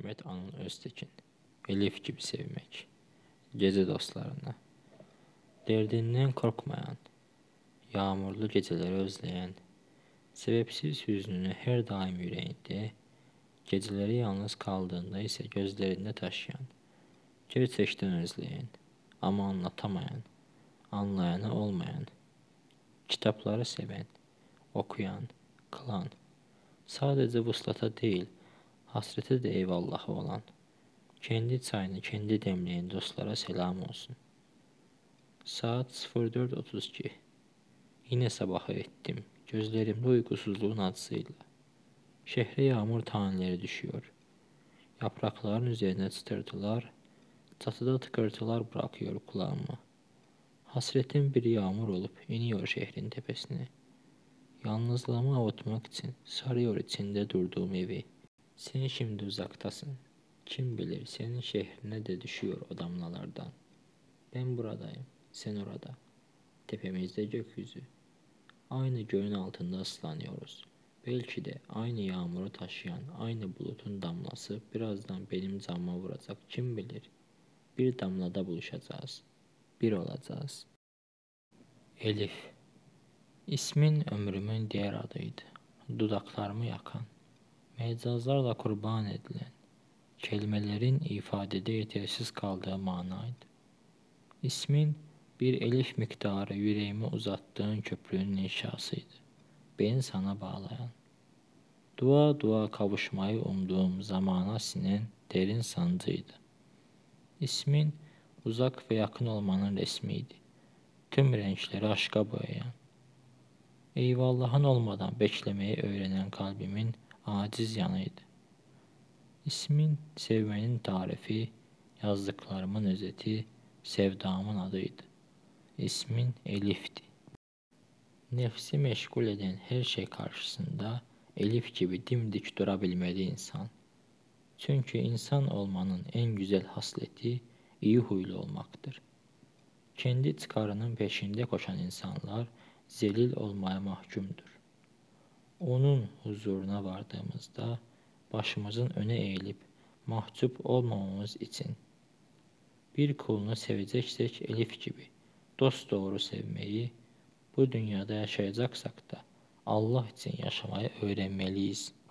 Hikmet Anıl Öztekin. Elif gibi sevmek. Gece dostlarına. Derdinden korkmayan, yağmurlu geceleri özleyen, sebepsiz hüznünü her daim yüreğinde, geceleri yalnız kaldığında ise gözlerinde taşıyan, gerçekten özleyen ama anlatamayan, anlayanı olmayan, kitapları seven, okuyan, kılan, sadece vuslata değil, hasrete de eyvallahı olan, kendi çayını kendi demleyen dostlara selam olsun. Saat 04:32. Yine sabahı ettim, gözlerimde uykusuzluğun acısıyla. Şehre yağmur taneleri düşüyor. Yaprakların üzerine çıtırtılar, çatıda tıkırtılar bırakıyor kulağıma. Hasretin bir yağmur olup iniyor şehrin tepesine. Yalnızlığımı avutmak için sarıyor içinde durduğum evi. Sen şimdi uzaktasın. Kim bilir senin şehrine de düşüyor o damlalardan. Ben buradayım, sen orada. Tepemizde gökyüzü. Aynı göğün altında ıslanıyoruz. Belki de aynı yağmuru taşıyan aynı bulutun damlası birazdan benim camıma vuracak, kim bilir. Bir damlada buluşacağız. Bir olacağız. Elif. İsmin ömrümün diğer adıydı. Dudaklarımı yakan, mecazlarla kurban edilen, kelimelerin ifadede yetersiz kaldığı manaydı. İsmin bir elif miktarı yüreğime uzattığın köprünün inşasıydı. Beni sana bağlayan. Dua dua kavuşmayı umduğum zamana sinen derin sancıydı. İsmin uzak ve yakın olmanın resmiydi. Tüm renkleri aşka boyayan. Eyvallahın olmadan beklemeyi öğrenen kalbimin aciz yanıydı. İsmin sevmenin tarifi, yazdıklarımın özeti, sevdamın adıydı. İsmin Elif'ti. Nefsi meşgul eden her şey karşısında Elif gibi dimdik durabilmeli insan. Çünkü insan olmanın en güzel hasleti iyi huylu olmaktır. Kendi çıkarının peşinde koşan insanlar zelil olmaya mahkumdur. Onun huzuruna vardığımızda başımızın öne eğilip mahcup olmamamız için bir kulunu seveceksek Elif gibi dosdoğru sevmeyi, bu dünyada yaşayacaksak da Allah için yaşamayı öğrenmeliyiz.